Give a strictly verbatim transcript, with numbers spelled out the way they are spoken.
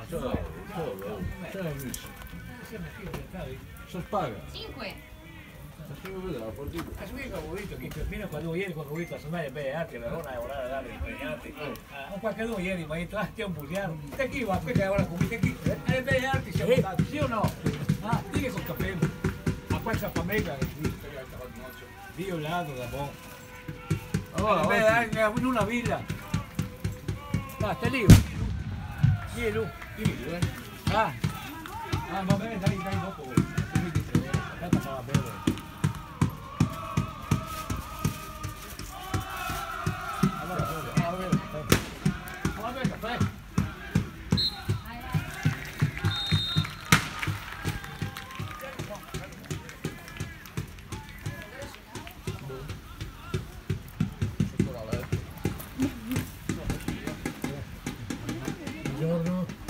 Ciao, ciao, ciao amici. Sono paga. cinque. Lasciami vedere la partita. Has visto, ho visto che fino quando ieri quando ho visto a Somalia beh anche Verona e ora da impegnati uh, un qualche uno ieri mi ha detto ah ti è un bugiano te chi va perché ora come te chi e beh altri siamo stati sì o no ah dica con capello a questa famiglia Dio lato da buon allora beh anche in una villa basta lì sì lui ah ah va bene dai dai dopo mi dice tanto fa bene. Buongiorno.